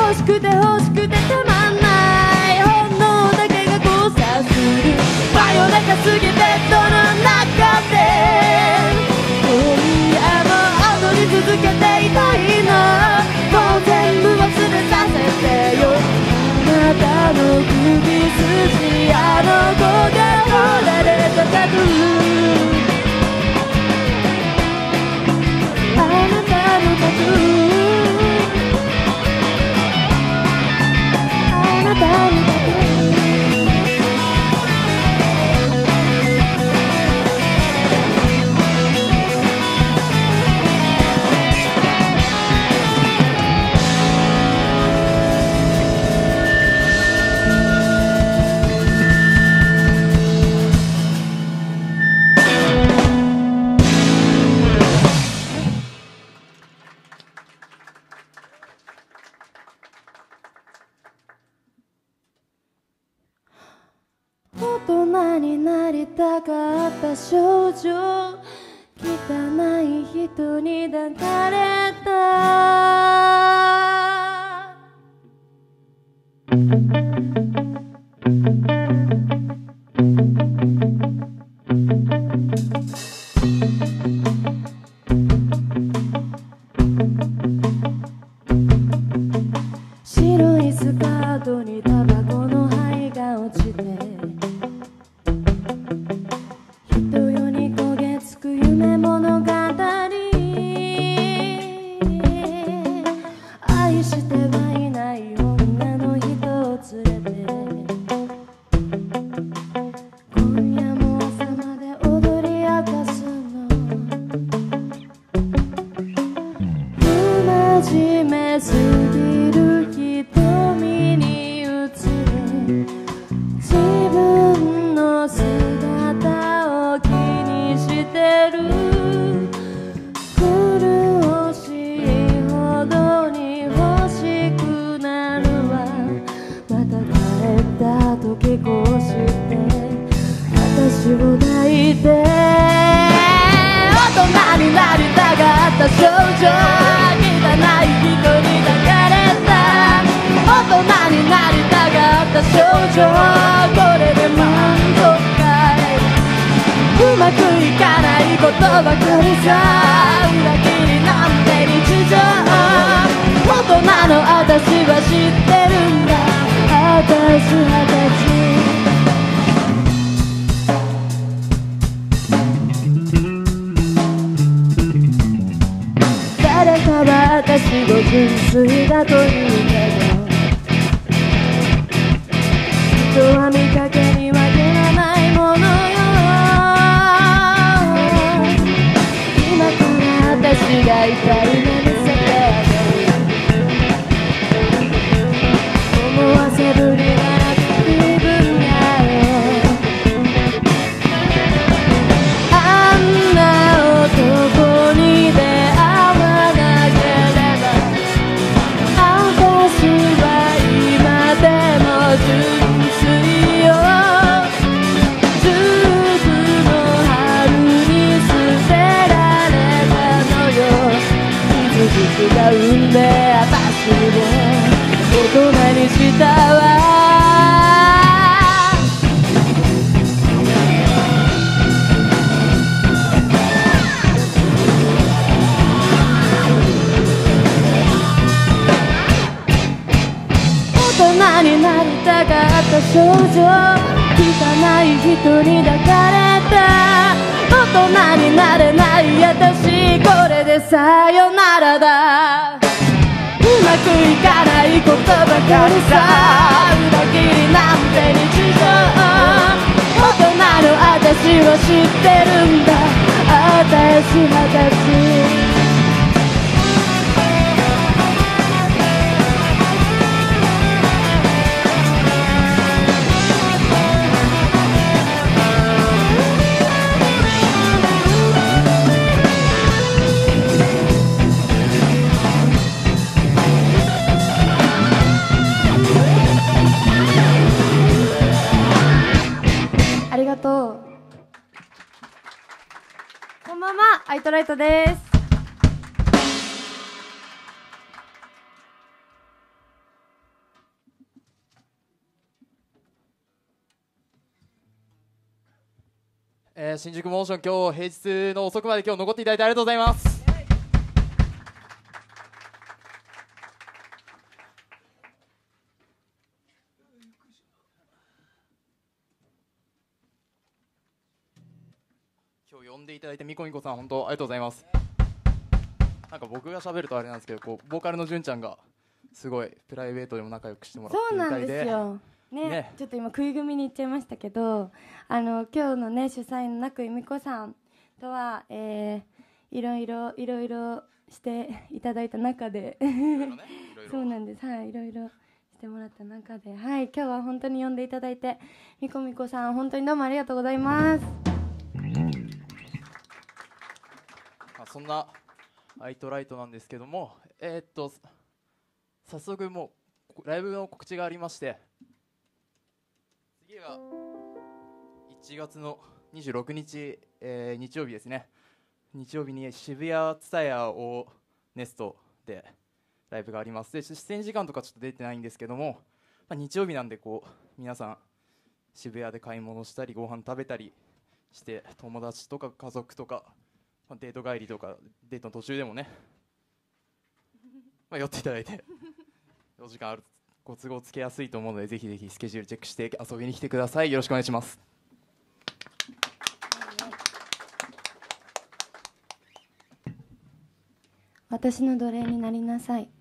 欲しくて欲しくてたまんない本能だけが交差する真夜中過ぎベッドの中で今夜も踊り続けていたいのもう全部忘れさせてよあなたの首筋あの子が折られたタトゥーあなたのタトゥーあなたのタトゥー大人になりたかった少女汚い人に抱かれた白いスカートにタバコの灰が落ちて人世に焦げつく夢物語愛してはいない女の人を連れて今夜も朝まで踊り明かすの不真面目すぎる瞳に映る自分の姿を気にしてる苦しいほどに欲しくなるわまた帰った時こうして私を抱いて大人になりたかった少女汚い人に抱かれた大人になりたかった少女これで満足かいうまくいかないことばかりさ裏切りなんて日常大人の私は知ってるんだ私誰かは私を純粋だと言うけど人は見かけにはけらないものよ今から私が痛い目見せてあげる思わせぶりなら自分があんな男に出会わなければ私は今でも純粋よずっとの春に捨てられたのよ傷つが運命私を大人にしたわ大人になりたかった少女汚い人に抱かれた大人になれない私これでさよならだうまくいかないことばかりさ裏切りなんて日常大人の私を知ってるんだ私20歳ありがとう。こんばんは、アイトライトです。 新宿モーション、今日平日の遅くまで今日残っていただいてありがとうございます。今日呼んでいただいてみこみこさん、本当ありがとうございます。なんか僕が喋るとあれなんですけど、こうボーカルの純ちゃんがすごいプライベートでも仲良くしてもらってるみたいで。 そうなんですよね。ちょっと今食い組みに行っちゃいましたけど、今日のね主催の中井美子さんとは、いろいろしていただいた中でそうなんです、はい、いろいろしてもらった中で、はい、今日は本当に呼んでいただいて、みこみこさん本当にどうもありがとうございます。 そんなアイトライトなんですけども、早速もうライブの告知がありまして、次が1月の26日、日曜日ですね。日曜日に渋谷ツタヤをネストでライブがあります。で出演時間とかちょっと出てないんですけども、日曜日なんでこう皆さん渋谷で買い物したりご飯食べたりして、友達とか家族とかデート帰りとかデートの途中でもね、寄っていただいてお時間あるご都合つけやすいと思うので、ぜひぜひスケジュールチェックして遊びに来てください。よろしくお願いします。 私の奴隷になりなさい。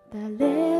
誰